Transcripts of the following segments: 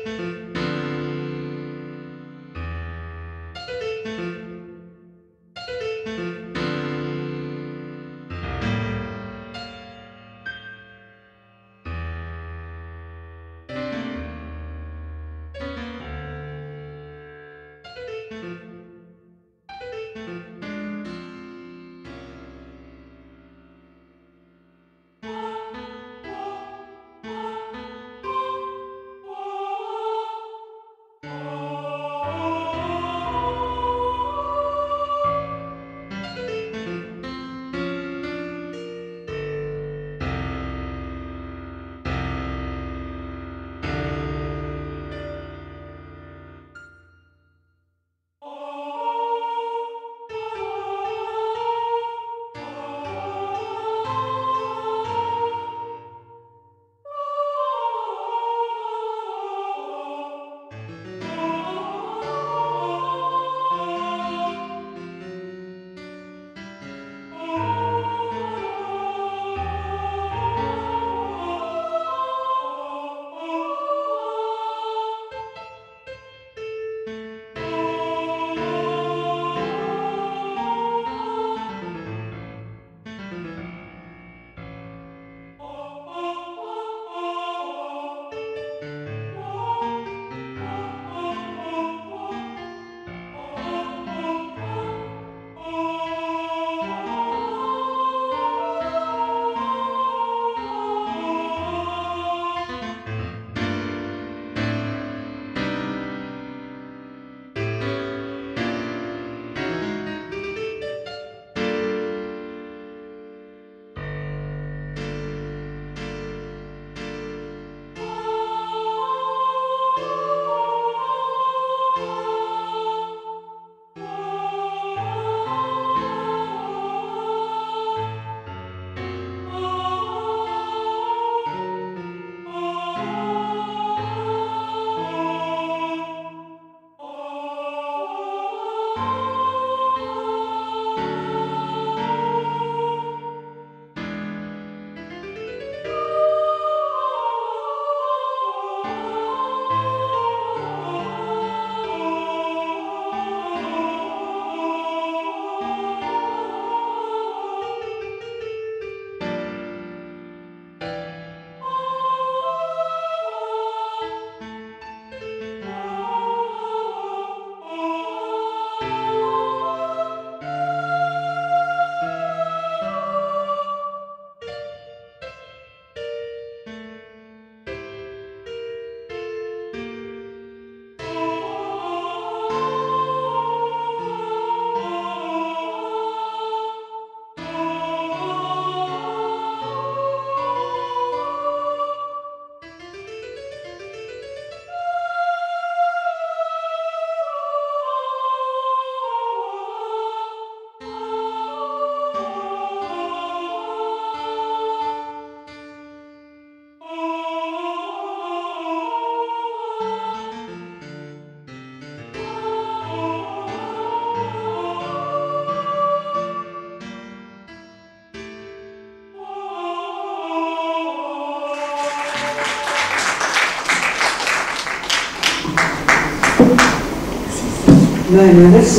Bene, adesso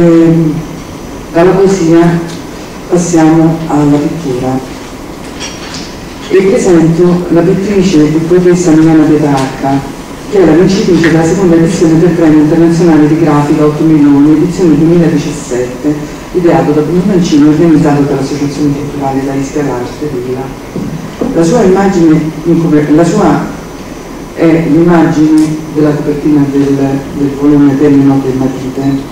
dalla poesia passiamo alla pittura. Vi presento la pittrice e poetessa Milena Petrarca, che è la vincitrice della seconda edizione del Premio Internazionale di Grafica 8 milioni, edizione 2017, ideato da Bruno Mancini e organizzato dall'Associazione Culturale da Ischia d'Arte Villa. La sua è l'immagine della copertina del volume Termino del Matite.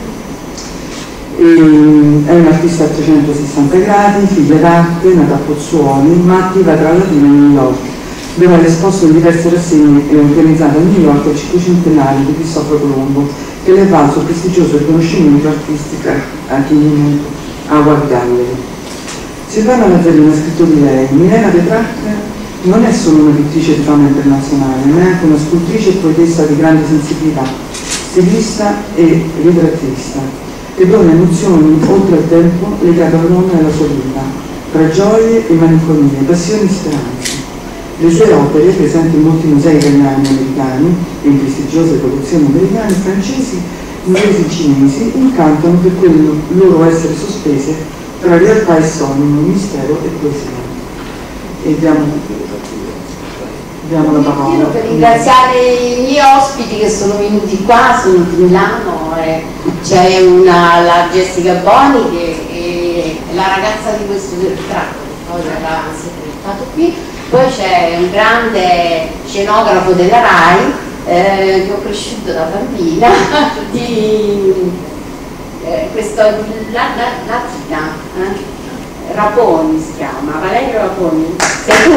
È un'artista a 360 gradi, figlia d'arte, nata a Pozzuoli, ma attiva tra Latina e New York, dove ha esposto in diverse rassegne e organizzato a New York il cinquecentennale di Cristoforo Colombo, che le ha valso il prestigioso riconoscimento artistico a Howard Gallery. Silvana Lazzarino ha scritto di lei: Milena Petrarca non è solo una pittrice di fama internazionale, ma è anche una scultrice e poetessa di grande sensibilità, stilista e ritrattista, che dona emozioni oltre il tempo legate all'uomo e alla sua vita, tra gioie e malinconie, passioni e speranze. Le sue opere, presenti in molti musei italiani e americani e in prestigiose collezioni americane, francesi, inglesi e cinesi, incantano per quel loro essere sospese tra realtà e sogno, mistero e poesia. E diamo la parola. Io per ringraziare i miei ospiti che sono venuti qua, sono di Milano, c'è la Jessica Boni che è la ragazza di questo tratto, che poi verrà portato qui, poi c'è un grande scenografo della RAI che ho cresciuto da bambina, questo Latina, Raponi si chiama, Valerio Raponi, sei tu?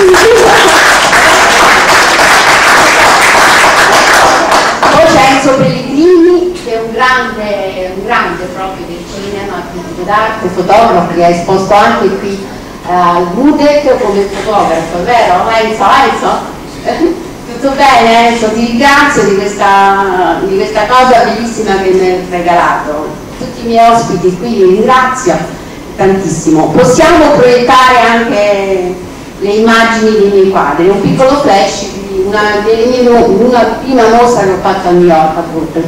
Poi c'è Enzo Pellegrini che è un grande proprio del cinema, critico d'arte, fotografo, che ha esposto anche qui al Budec come fotografo, vero? Enzo? Tutto bene Enzo? Ti ringrazio di questa cosa bellissima che mi hai regalato. Tutti i miei ospiti qui li ringrazio tantissimo. Possiamo proiettare anche le immagini dei miei quadri, un piccolo flash di una prima mostra che ho fatto a New York, appunto.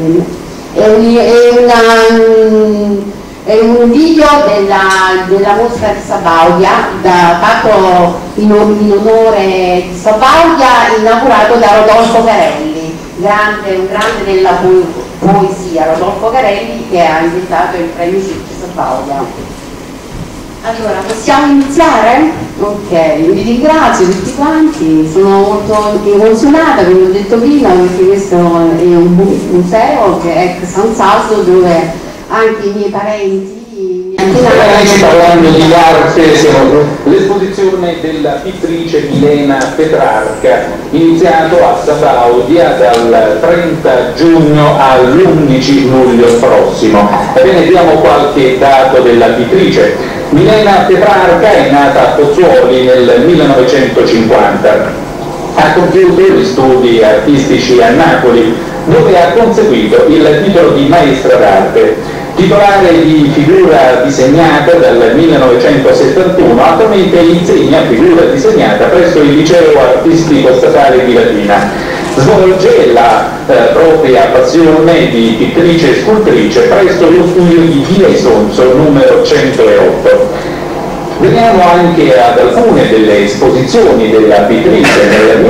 È un video della mostra di Sabaudia, fatto in onore di Sabaudia, inaugurato da Rodolfo Carelli, un grande della poesia, Rodolfo Carelli, che ha inventato il premio Circe Sabaudia. Allora, possiamo iniziare? Ok, vi ringrazio tutti quanti, sono molto emozionata, come ho detto prima, perché questo è un museo che è San Salso, dove anche i miei parenti. Parlando di arte, l'esposizione della pittrice Milena Petrarca, iniziato a Sabaudia dal 30 giugno all'11 luglio prossimo. Ebbene, diamo qualche dato della pittrice. Milena Petrarca è nata a Pozzuoli nel 1950. Ha compiuto gli studi artistici a Napoli, dove ha conseguito il titolo di maestra d'arte. Titolare di figura disegnata dal 1971, attualmente insegna figura disegnata presso il Liceo Artistico Statale di Latina. Svolge la propria passione di pittrice e scultrice presso lo studio di Via Isonzo numero 108. Veniamo anche ad alcune delle esposizioni della pittrice. Nel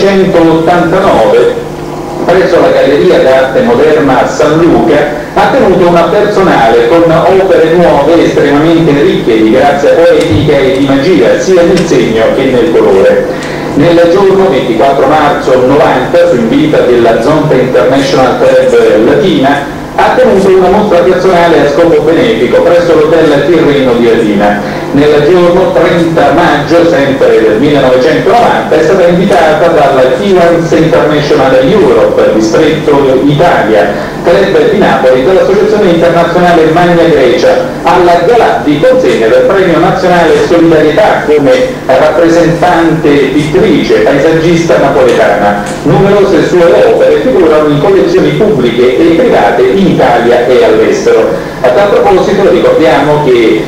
1989, presso la Galleria d'Arte Moderna a San Luca, ha tenuto una personale con opere nuove estremamente ricche di grazia poetica e di magia, sia nel segno che nel colore. Nel giorno 24 marzo 90, su invito della Zonta International Club Latina, ha tenuto una mostra personale a scopo benefico presso l'hotel Tirreno di Latina. Nel giorno 30 maggio, sempre del 1990, è stata invitata dalla Kivans International Europe, distretto Italia, club di Napoli, dell'Associazione Internazionale Magna Grecia, alla Galà di consegna del Premio Nazionale Solidarietà come rappresentante pittrice, paesaggista napoletana. Numerose sue opere figurano in collezioni pubbliche e private in Italia e all'estero. A tal proposito ricordiamo che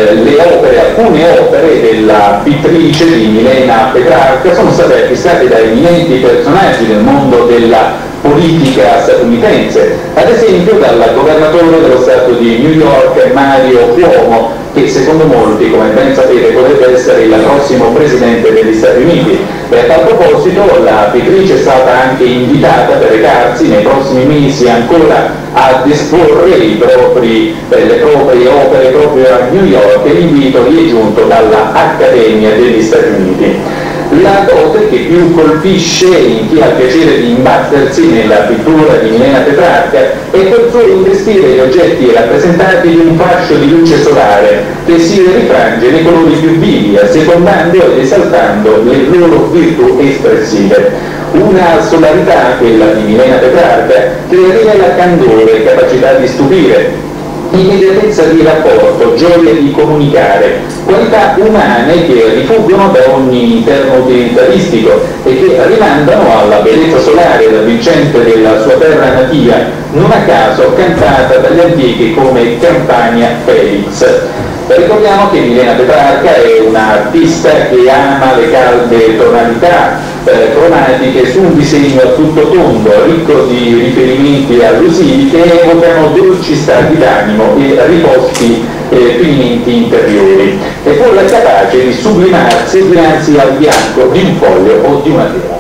alcune opere della pittrice di Milena Petrarca sono state acquistate da eminenti personaggi del mondo della politica statunitense, ad esempio dal governatore dello stato di New York Mario Cuomo, che secondo molti, come ben sapete, potrebbe essere il prossimo presidente degli Stati Uniti. E a tal proposito la pittrice è stata anche invitata per recarsi nei prossimi mesi ancora ad esporre le proprie opere proprio a New York, e l'invito gli è giunto dalla Accademia degli Stati Uniti. La dote che più colpisce in chi ha il piacere di imbattersi nella pittura di Milena Petrarca è quel suo investire gli oggetti rappresentati in un fascio di luce solare che si rifrange nei colori più vivi, assecondando ed esaltando le loro virtù espressive. Una solarità, quella di Milena Petrarca, che rivela candore, capacità di stupire, immediatezza di rapporto, gioia di comunicare, qualità umane che rifuggono da ogni interno utilitaristico e che rimandano alla bellezza solare ed avvincente della sua terra natia, non a caso cantata dagli antichi come Campania Felix. Ricordiamo che Milena Petrarca è un'artista che ama le calde tonalità cromatiche su un disegno a tutto tondo, ricco di riferimenti allusivi che evocano dolci stati d'animo e riposti finimenti interiori, e pure capace di sublimarsi dinanzi al bianco di un foglio o di una tela.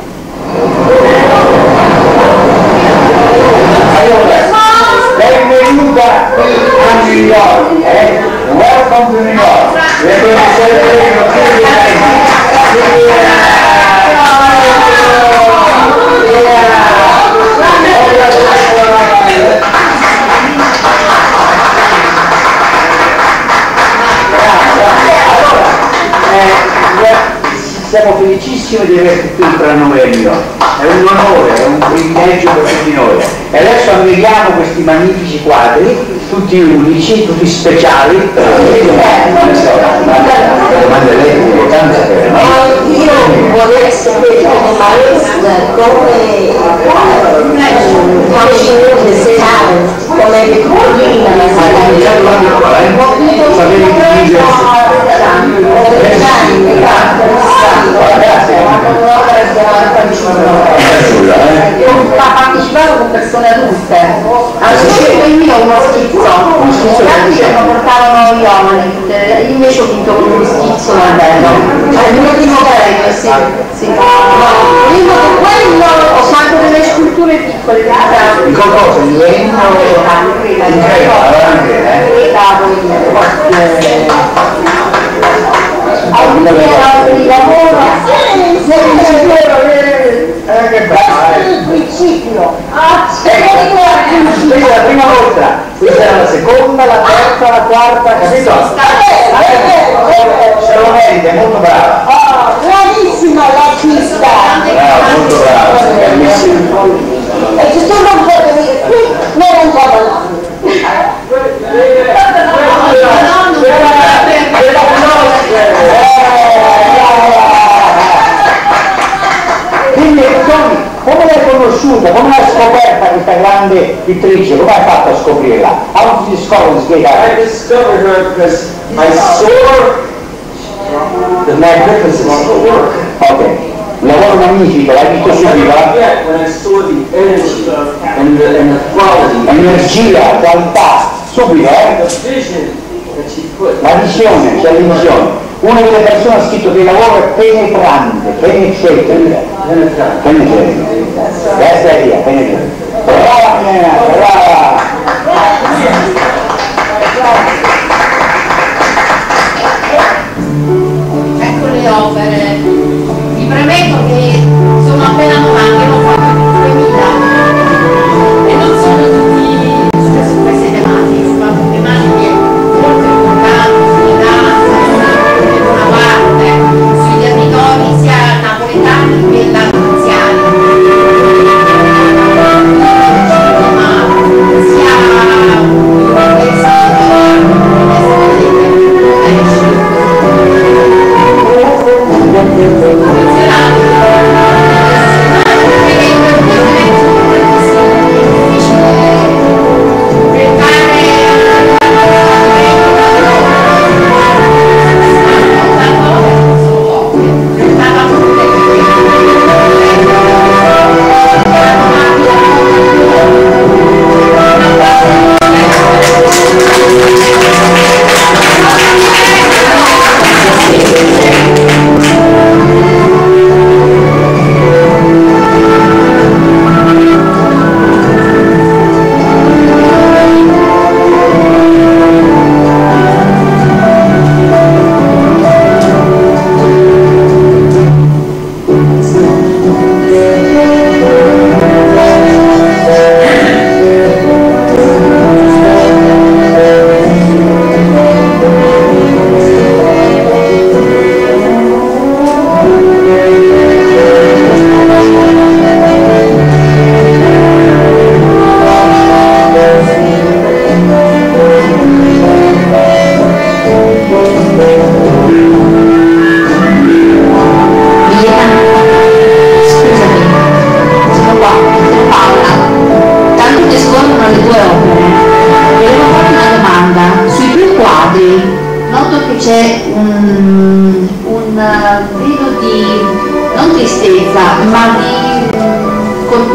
Benvenuta qui a New York, welcome to New York. Siamo felicissimi di averti qui tra noi a New York, è un onore, è un privilegio per tutti noi. E adesso ammiriamo questi magnifici quadri, tutti unici, tutti speciali. Io vorrei sapere ha partecipato con persone adulte, quindi ho uno schizzo, gli altri portavano gli uomini, invece ho vinto con uno schizzo è l'ultimo premio, sì. Prima di quello ho fatto delle sculture piccole Di qualcosa, di legno? di lavoro, il principio. Questa è la prima volta, questa era la seconda, la terza, la quarta, capito? Se lo merita, è molto brava. Bravissima l'artista. Molto brava, bellissima. E se tu non puoi venire qui, non puoi là. Quindi Tony, come l'hai conosciuta, come l'hai scoperta questa grande pittrice, come hai fatto a scoprirla? How did you discover this great artist? I discovered her because I saw the magnificence of her work. Ok, un lavoro magnifico, l'hai visto subito? Yeah, when I saw the energy and the quality, Energia, qualità, subito, the vision that she put. La visione, c'è la visione. Una delle persone ha scritto che il lavoro è penetrante, penetrante. Questa è via, penetrante. Brava Milena, brava! ecco le opere. Vi premetto che sono appena 90, io ho fatto 2000 e non sono tutti su queste tematiche, ho fatto tematiche molto importanti sulle una parte, sui territori sia napoletani che laziali, sia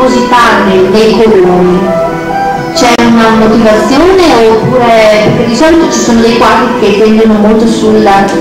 mostruosità nei colori? C'è una motivazione oppure, perché di solito ci sono dei quadri che tendono molto sul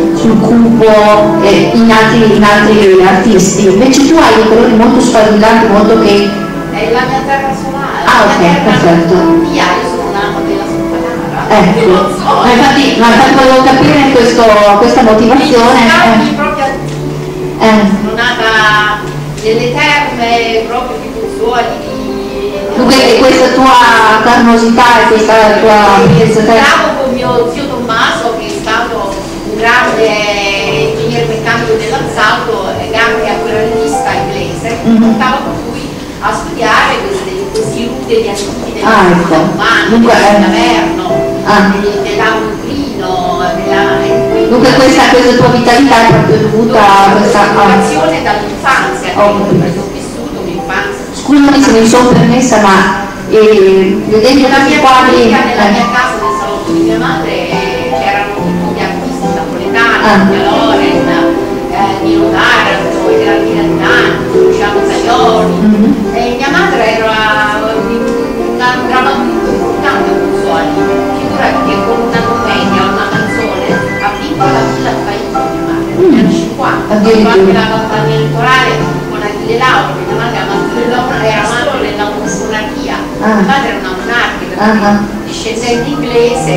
cupo in altri artisti, invece tu hai dei colori molto sfavillanti, molto che... È la mia terra solare. Ah, ok, perfetto. Io sono un'ama della sottanara. Ecco, infatti volevo capire questa motivazione. Proprio sono nata nelle terme proprio di Pozzuoli. Dunque questa tua carnosità e questa tua... Lavoravo con mio zio Tommaso, che è stato un grande ingegnere meccanico dell'assalto e anche acquarellista inglese, portavo con lui a studiare questi ruderi antichi dell'umano, dell'Averno, dell'Autrino. Dunque questa tua vitalità è proprio dovuta a questa educazione dall'infanzia, che ho vissuto un'infanzia. Scusami se mi sono permessa, ma vedendo questi quadri... Nella mia casa, nel salotto di mia madre, c'erano tutti gli artisti napoletani, Loren, Nino Taranto, Geraldina Di Nanti, Luciano Tajoni, e mia madre era una drammaturga importante a Pozzuoli. Figurati che con una commedia, una canzone, ha vinto la Villa del Paese mia madre, negli anni 50, ha fatto anche la campagna elettorale con Achille Lauro, mia madre era amante della monarchia, mia madre era una monarchica, discendente inglese,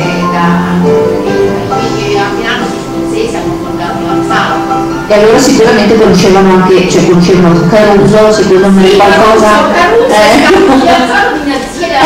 quindi a Milano scozzese hanno fondato l'Assalto. E allora sicuramente conoscevano anche, cioè conoscevano Caruso, secondo me qualcosa... Caruso di mia zia,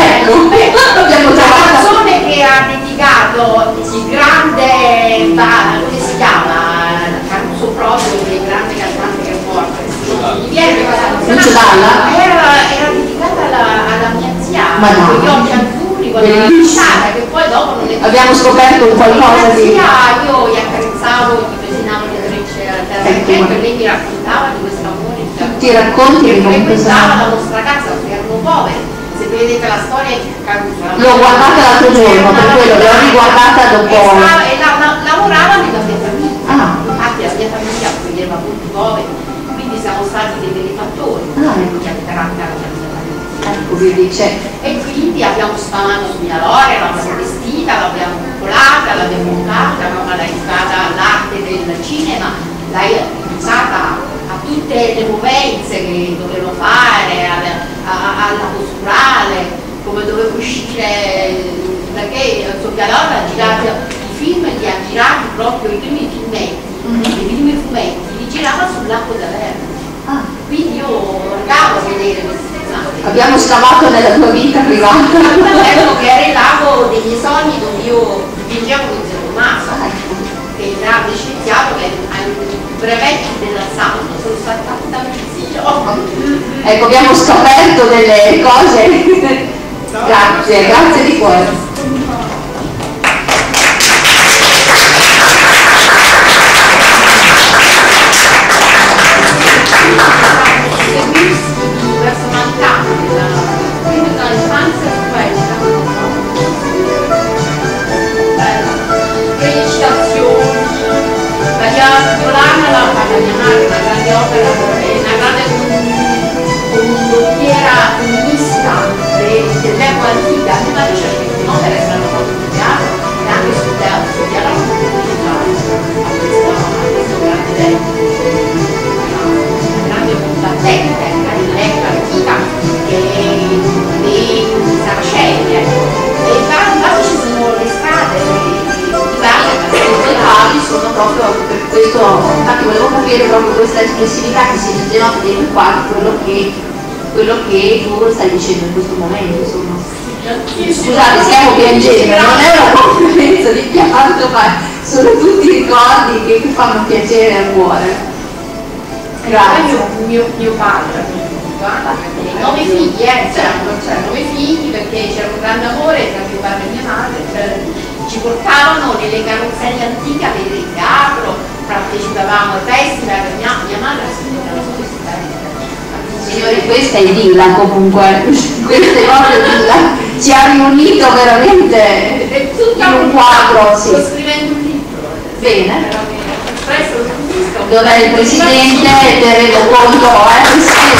la canzone che ha dedicato il grande, come si chiama, Caruso proprio, il grande cantante che è morto, mi viene questa canzone, era dedicata alla mia zia, con gli occhi azzurri, con la pisciata, che poi dopo non è... Abbiamo scoperto qualcosa di... Io gli accarezzavo, gli pesinavo le orecchie al terreno, e lei mi raccontava di questo amore. Tutti i racconti che frequentava la nostra casa, perché erano poveri. Se vedete la storia di Caruso, l'ho guardata l'altro giorno, per quello l'ho riguardata dopo. E lavorava nella mia famiglia. Infatti la mia famiglia vedeva molti poveri, quindi siamo stati dei benefattori di carattere. Ecco, vi dice. E quindi abbiamo spamato su mia Lore, l'abbiamo vestita, l'abbiamo coccolata, l'abbiamo montata, l'ha aiutata all'arte del cinema, l'hai usata a tutte le movenze che dovevo fare, alla posturale, come dovevo uscire, perché Sofia Loren ha girato i film, li ha girati proprio i primi filmetti, i primi fumetti, li girava sul lago d'Averno. Quindi io andavo a vedere questi filmati. Abbiamo scavato nella tua vita privata. Che era il lago dei miei sogni, dove io dipingevo con zio Tommaso, che è il grande scienziato che ha i brevetti dell'assalto, sono stata ecco, abbiamo scoperto delle cose. Grazie di cuore. dell'epoca antica, prima di cercare di muovere saranno molto più chiaro e anche sul teatro a questo grande tempo, una grande combattente dell'epoca antica dei Saraceni, e infatti ci sono le strade i sono proprio per questo, infatti volevo capire proprio questa espressività che si denota dei quadri, quello che tu stai dicendo in questo momento, insomma. Scusate, stiamo piangendo, non è una conferenza di pianto, ma sono tutti ricordi che fanno piacere al cuore. Grazie. Mio padre, 9 figli, c'erano 9 figli, perché c'era un grande amore tra mio padre e mia madre, ci portavano nelle carrozzelle antiche a vedere il teatro, partecipavamo ai festival, mia madre si metteva su questi tavoli. Signori, questa è Dilla comunque, questa è proprio Dilla, ci ha riunito veramente in un quadro. Sì. Sto scrivendo un libro. Bene. Dov'è il presidente? Terremo conto,